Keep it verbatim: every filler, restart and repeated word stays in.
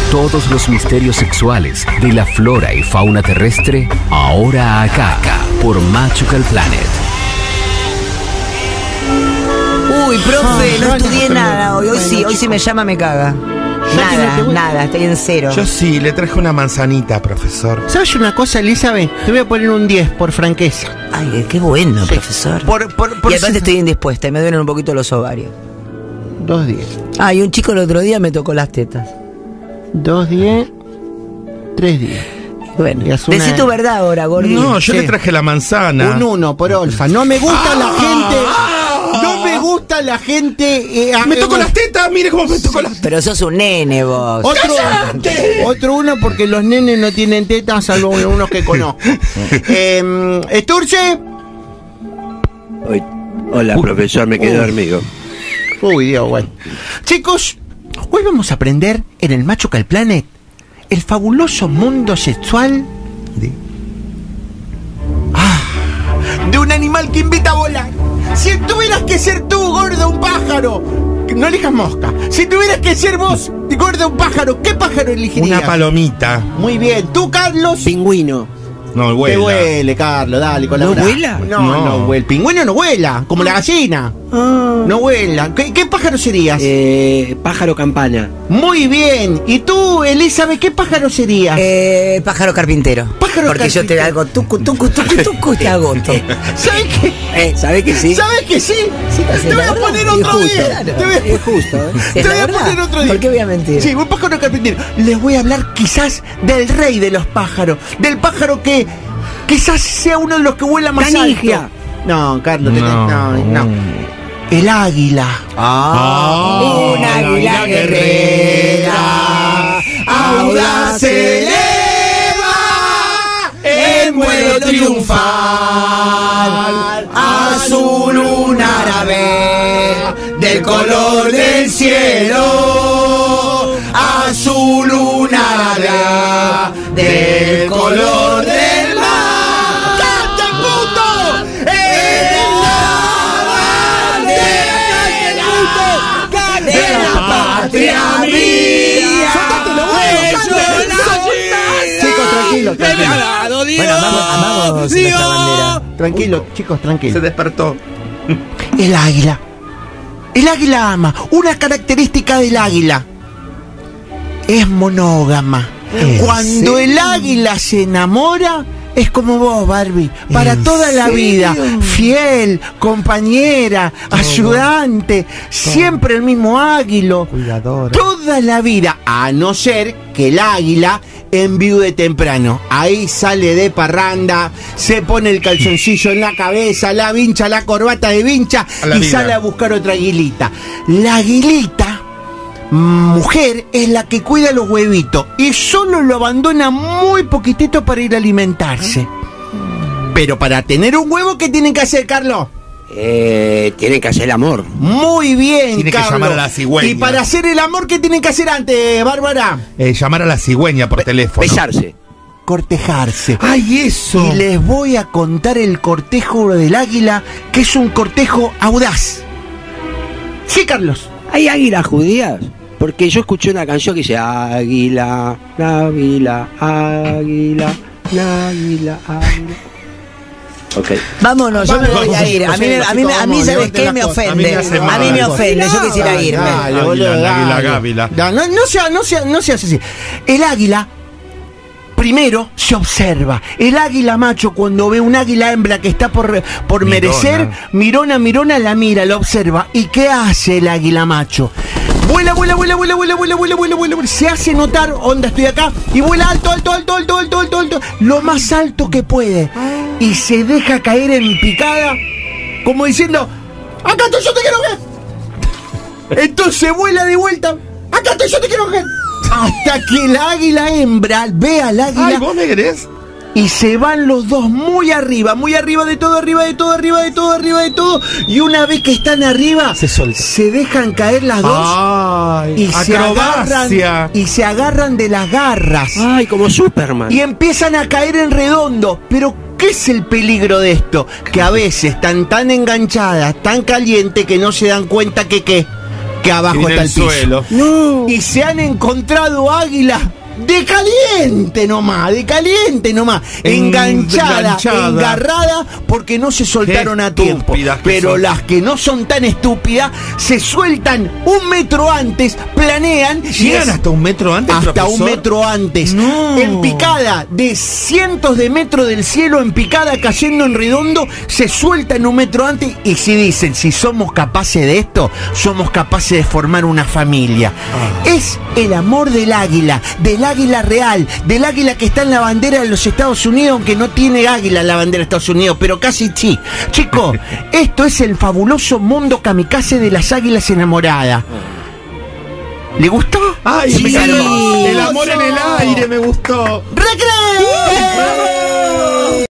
Todos los misterios sexuales de la flora y fauna terrestre, ahora acá, acá por Machucal Planet. Uy, profe, no estudié nada hoy. Hoy sí, hoy sí me llama, me caga. Nada, nada, estoy en cero. Yo sí, le traje una manzanita, profesor. ¿Sabes una cosa, Elizabeth? Te voy a poner un diez por franqueza. Ay, qué bueno, sí, profesor. Por, por, por y aparte estoy indispuesta y me duelen un poquito los ovarios. Dos diez. Ah, y un chico el otro día me tocó las tetas. Dos diez, tres diez. Bueno, decí una... tu verdad ahora, gordito. No, yo sí. le traje la manzana. Un uno por Olfa. No me gusta ah, la gente... No me gusta la gente... Eh, me eh, tocó eh, las tetas, mire cómo me tocó las tetas. Pero sos un nene vos. Otro, otro uno porque los nenes no tienen tetas, salvo unos que conozco. eh, ¿Esturce? Hola, uh, profesor, me quedé uh. dormido. Uy, Dios, bueno. Chicos, hoy vamos a aprender en el Machucal Planet el fabuloso mundo sexual de... Ah, de un animal que invita a volar. Si tuvieras que ser tú, gordo, un pájaro, no elijas mosca. Si tuvieras que ser vos, gordo, un pájaro, ¿qué pájaro elegirías? Una palomita. Muy bien. ¿Tú, Carlos? Pingüino. No, huele. ¿Qué huele, Carlos? Dale, con la ¿No vuela? No, no, no huele. El pingüino no vuela, como la gallina. Ah. No vuela. ¿Qué, ¿Qué pájaro serías? Eh, pájaro campana. Muy bien. ¿Y tú, Elizabeth, qué pájaro serías? Eh, pájaro carpintero. Pájaro Porque carpintero. yo te hago tucu, tucu, tucu, tucu, te agoto. ¿Sabes qué? Eh, ¿Sabes que sí? ¿Sabes que sí? sí te voy a verdad, poner otro justo, día. Claro. Te voy a... Es justo, ¿eh? Te voy a verdad. poner otro día. ¿Por qué voy a mentir? Sí, un pájaro carpintero. Les voy a hablar quizás del rey de los pájaros. Del pájaro que quizás sea uno de los que vuela más Canigia. alto. No, Carlos, no, no, no. no. El águila. Ah, oh, un águila guerrera, audaz se eleva en vuelo triunfal, azul lunar ave del color del cielo, azul lunar ave del color del mar. ¡Cante, puto! ¡Patria mía! Chicos, tranquilo, tranquilo. Bueno, amamos, amamos nuestra bandera. Tranquilo, chicos, tranquilo. Se despertó. El águila. El águila ama. Una característica del águila es monógama. Cuando el águila se enamora, es como vos, Barbie, para toda la vida, fiel, compañera, ayudante, siempre el mismo águila, toda la vida, a no ser que el águila enviude temprano. Ahí sale de parranda, se pone el calzoncillo en la cabeza, la vincha, la corbata de vincha y vida. Sale a buscar otra aguilita. La aguilita mujer es la que cuida los huevitos y solo lo abandona muy poquitito para ir a alimentarse. Pero para tener un huevo, ¿qué tienen que hacer, Carlos? Eh, tienen que hacer el amor. Muy bien, Tiene Carlos. que llamar a la cigüeña. Y para hacer el amor, ¿qué tienen que hacer antes, Bárbara? Eh, llamar a la cigüeña por teléfono. Besarse. Cortejarse. ¡Ay, eso! Y les voy a contar el cortejo del águila, que es un cortejo audaz. Sí, Carlos. ¿Hay águilas judías? Porque yo escuché una canción que dice águila, águila, águila, águila, águila. Ok. Vámonos, yo me voy a ir. A mí, a mí, a mí ¿sabes qué? Me ofende. A mí me ofende, yo quisiera irme. Dale, boludo, águila, águila. No, no, no sea, no sea, no seas así. El águila primero se observa. El águila macho, cuando ve un águila hembra que está por, por mirona. merecer, mirona, mirona, la mira, la observa. ¿Y qué hace el águila macho? Vuela, vuela, vuela, vuela, vuela, vuela, vuela, vuela, vuela, vuela. Se hace notar, onda, estoy acá, y vuela alto, alto, alto, alto, alto, alto, alto, lo más alto que puede. Y se deja caer en picada, como diciendo, acá estoy, yo te quiero ver. Entonces vuela de vuelta, acá estoy, yo te quiero ver. Hasta que el águila hembra ve al águila. Ay, ¿vos me querés? Y se van los dos muy arriba, muy arriba de todo, arriba de todo, arriba de todo, arriba de todo. Y una vez que están arriba, se, se dejan caer las dos. Ay, y se agarran y se agarran de las garras. Ay, como Superman. Y empiezan a caer en redondo. Pero ¿qué es el peligro de esto? Que a veces están tan enganchadas, tan calientes, que no se dan cuenta que qué. que abajo en está el el piso. suelo. No. Y se han encontrado águilas de caliente nomás, de caliente nomás, enganchada, Enganchada. engarrada, porque no se soltaron Qué a tiempo. estúpidas que Pero son. las que no son tan estúpidas se sueltan un metro antes, planean y ¿Llegan es- hasta un metro antes, hasta profesor? un metro antes. No. En picada, de cientos de metros del cielo, en picada, cayendo en redondo, se sueltan un metro antes. Y si dicen, si somos capaces de esto, somos capaces de formar una familia. Ah. Es el amor del águila, del águila real, del águila que está en la bandera de los Estados Unidos, aunque no tiene águila en la bandera de Estados Unidos, pero casi sí. Chico, esto es el fabuloso mundo kamikaze de las águilas enamoradas. ¿Le gustó? Ay, Sí. me encantó. El amor en el aire me gustó. ¡Recreo!